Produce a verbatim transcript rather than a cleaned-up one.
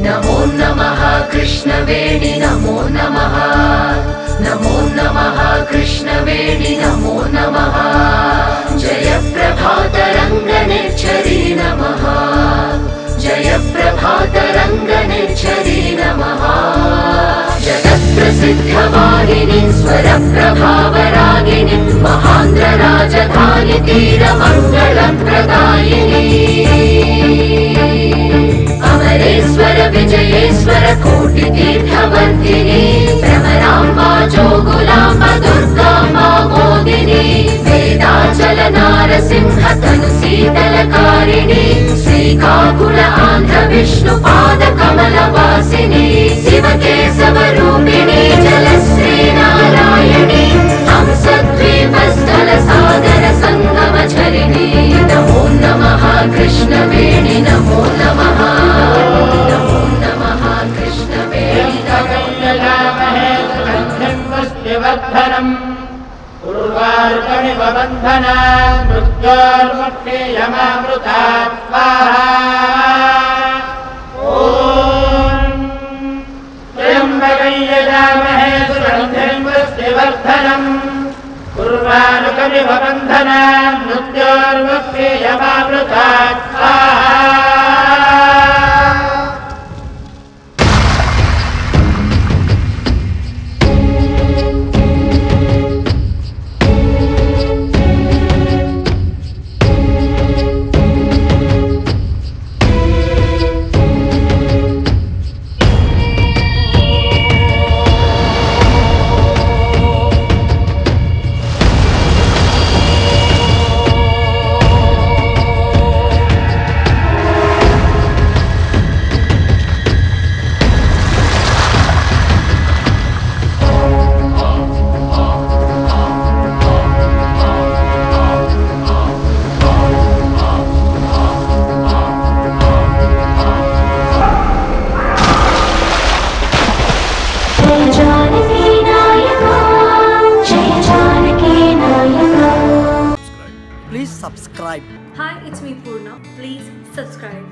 नमो नमः कृष्णवेणि नमो नमः नमो नमः कृष्णवेणि नमो नमः जय प्रभातरङ्गनेच्छरी नमः जय प्रभातरङ्गनेच्छरी नमः जगत्प्रसिद्धवाहिनी स्वरप्रभावरागिनी महान्द्रराजधानी तीरमङ्गलप्रदायिनी अमरेश्वर विजयेश्वर कोटितीर्थवर्धिनी भ्रमराम्बा जोगुलाम्ब दुर्गाम्बा मोदिनी वेदाचल नारसिंह तनु शीतलकारिणी श्रीकाकुल आन्ध्र विष्णुपाद कमलवासिनी शिवकेशवरूपिणी जलश्री नारायणी हंसद्वीपस्थल सागर संगमझरिणी नमो नमः कृष्णवेणि नमो नमः नमो नमः कृष्णवेणि वर्धनम् उर्वारुकमिव बन्धना मृत्योर्मुक्षेयमामृता स्वाहा ॐ त्र्यम्बकं यजामहे सुगन्धिं पुष्टिवर्धनम् उर्वारुकमिव बन्धना मृत्योर्मुक्षेयमामृता स्वाहा Please subscribe. Hi, it's me Purna. Please subscribe.